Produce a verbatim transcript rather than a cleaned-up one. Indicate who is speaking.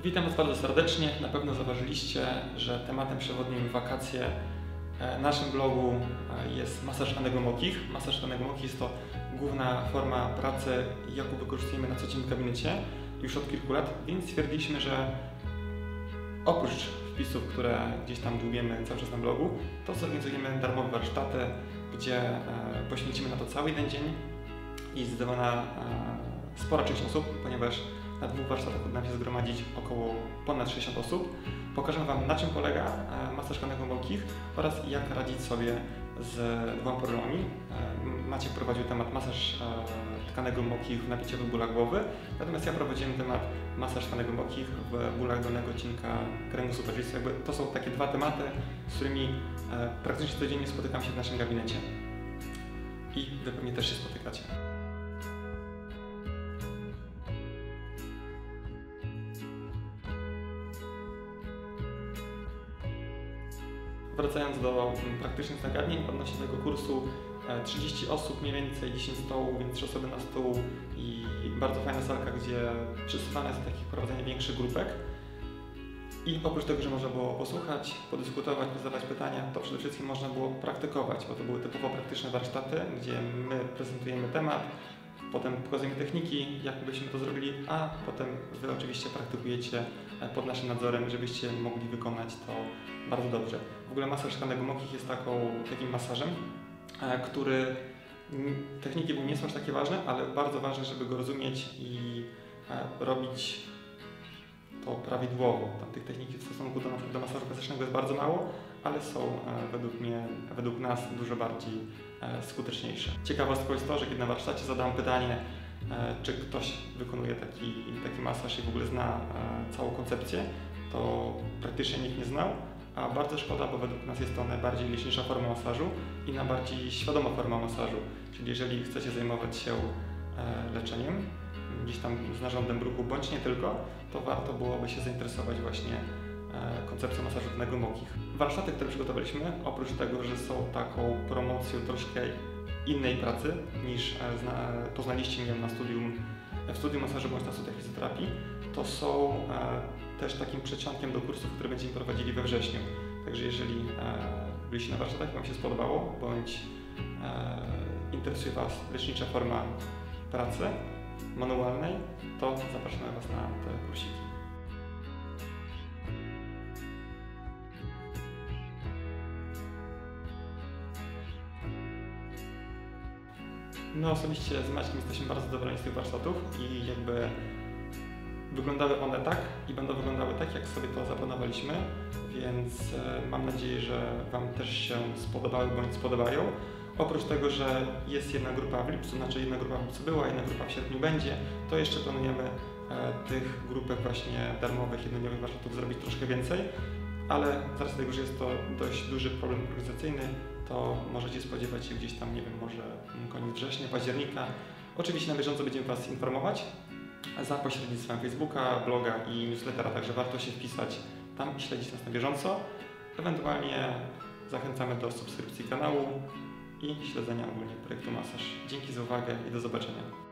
Speaker 1: Witam Was bardzo serdecznie. Na pewno zauważyliście, że tematem przewodnim w wakacje w naszym blogu jest masaż anegomokich. Masaż anegomokich jest to główna forma pracy, jaką wykorzystujemy na co dzień w gabinecie już od kilku lat, więc stwierdziliśmy, że oprócz wpisów, które gdzieś tam dłubiemy cały czas na blogu, to zorganizujemy darmowe warsztaty, gdzie poświęcimy na to cały jeden dzień i zdecydowana spora część osób, ponieważ na dwóch warsztatach uda nam się zgromadzić około ponad sześćdziesiąt osób. Pokażę Wam, na czym polega masaż tkanek głębokich oraz jak radzić sobie z dwoma problemami. Maciek prowadził temat masaż tkanek głębokich w napięciowych bólach głowy, natomiast ja prowadziłem temat masaż tkanek głębokich w bólach dolnego odcinka kręgu superficji. Jakby to są takie dwa tematy, z którymi praktycznie codziennie spotykam się w naszym gabinecie. I Wy pewnie też się spotykacie. Wracając do praktycznych zagadnień odnośnie tego kursu, trzydzieści osób, mniej więcej dziesięć stołów, więc trzy osoby na stół i bardzo fajna salka, gdzie przystosowane jest do takich prowadzenia większych grupek. I oprócz tego, że można było posłuchać, podyskutować, zadawać pytania, to przede wszystkim można było praktykować, bo to były typowo praktyczne warsztaty, gdzie my prezentujemy temat, potem pokazujemy techniki, jak byśmy to zrobili, a potem Wy oczywiście praktykujecie pod naszym nadzorem, żebyście mogli wykonać to bardzo dobrze. W ogóle masaż tkanek głębokich jest taką, takim masażem, który techniki nie są aż takie ważne, ale bardzo ważne, żeby go rozumieć i robić to prawidłowo. Tam tych technik w stosunku do, do masażu klasycznego jest bardzo mało, ale są według mnie, według nas dużo bardziej skuteczniejsze. Ciekawostką jest to, że kiedy na warsztacie zadałem pytanie, czy ktoś wykonuje taki, taki masaż i w ogóle zna całą koncepcję, to praktycznie nikt nie znał, a bardzo szkoda, bo według nas jest to najbardziej lecznicza forma masażu i najbardziej świadoma forma masażu. Czyli jeżeli chcecie zajmować się leczeniem, gdzieś tam z narządem bruchu, bądź nie tylko, to warto byłoby się zainteresować właśnie koncepcją masażu tkanek głębokich. Warsztaty, które przygotowaliśmy, oprócz tego, że są taką promocją troszkę innej pracy niż poznaliście mnie na studium, w studium masażu bądź na studiach fizjoterapii, to są też takim przedsionkiem do kursów, które będziemy prowadzili we wrześniu. Także jeżeli byliście na warsztatach i Wam się spodobało, bądź interesuje Was lecznicza forma pracy manualnej, to zapraszamy Was na te kursiki. My osobiście z Maćkiem jesteśmy bardzo zadowoleni z tych warsztatów i jakby wyglądały one tak i będą wyglądały tak, jak sobie to zaplanowaliśmy, więc mam nadzieję, że Wam też się spodobały bądź spodobają. Oprócz tego, że jest jedna grupa w lipcu, znaczy jedna grupa w lipcu była, jedna grupa w sierpniu będzie, to jeszcze planujemy tych grupek właśnie darmowych, jednodniowych warsztatów zrobić troszkę więcej, ale z racji tego, że jest to dość duży problem organizacyjny, to możecie spodziewać się gdzieś tam, nie wiem, może koniec września, października. Oczywiście na bieżąco będziemy Was informować za pośrednictwem Facebooka, bloga i newslettera, także warto się wpisać tam i śledzić nas na bieżąco. Ewentualnie zachęcamy do subskrypcji kanału i śledzenia ogólnie projektu Masaż. Dzięki za uwagę i do zobaczenia.